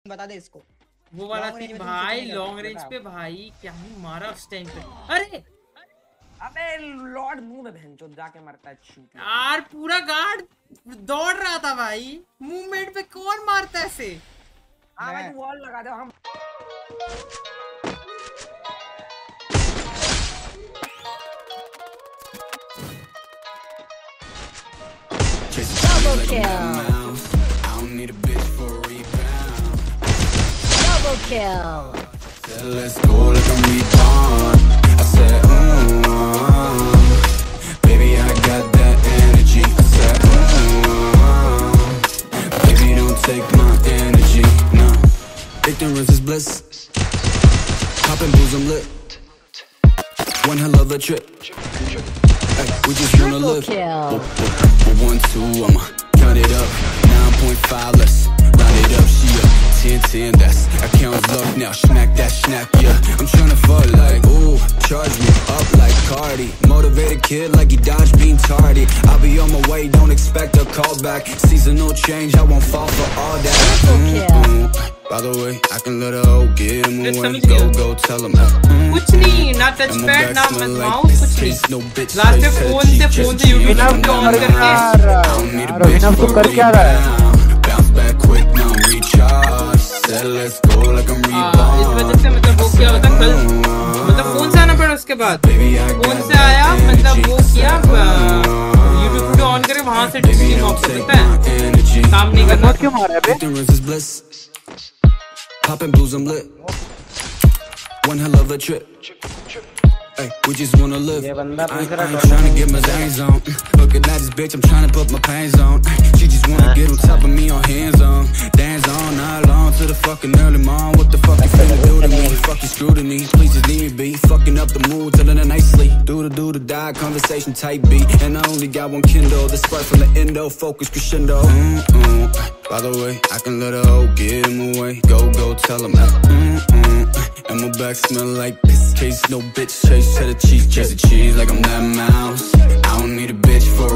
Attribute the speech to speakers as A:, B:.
A: बता दे इसको।
B: वो वाला सीन भाई लॉन्ग रेंज पे भाई क्या ही मारा उस टाइम पे। अरे
A: अबे लॉर्ड मुंह में भैंचोद जाके मरता है शूट
B: यार, पूरा गार्ड दौड़ रहा था भाई, मूवमेंट पे कौन मारता है ऐसे।
A: हां भाई तू वॉल लगा दे हम।
C: Double kill. I don't need a bitch for a rebound. Double kill. Said let's go like I'm reborn. I said, baby I got that energy. I said, baby don't take my energy. No, ignorance is bliss. Popping booze I'm lit. One hell of a trip. Ay, we just wanna live. 1, 2, I'ma count it up. 9.5, let's round it up. She up 10, 10, that's account's luck now. Smack that snack, yeah. I'm tryna fuck like, ooh, charge me up like Cardi. Motivated kid like he dodged being tardy. I'll be on my way, don't expect a call back. Seasonal change, I won't fall for all that. By the way, I can let her get him away. Go tell him.
B: कुछ नहीं, ना touch pad ना mouse, कुछ नहीं। Last में phone से YouTube on करके
D: रोहित को कर क्या रहा है?
C: Bounce back quick, now recharge. Said let's go like I'm reborn.
B: इस वजह से मतलब वो क्या होता कल, मतलब फोन से आना पड़ा उसके बाद, फोन से आया मतलब वो किया यूट्यूब ऑन करे, वहाँ से डिस्प्ले ऑफ करता है, काम नहीं करना।
D: क्यों मारा बे?
C: Popping blues, I'm lit. One hell of a trip. Ay, we just wanna live. I ain't tryna get my zangs on. Looking at this bitch, I'm tryna put my pains on. She just wanna get on top of me on hands on. Dance on night long to the fucking early morn. What the fuck you finna do to me? Fucking scrutiny. Please just leave me be. Fucking up the mood, telling her nicely. Do the die, conversation type beat. And I only got one Kindle. The spark from the endo, focus crescendo. By the way, I can let her get him away. Go tell him. And my back smell like piss. Chase no bitch, chase cheddar cheese. Chase the cheese like I'm that mouse. I don't need a bitch for a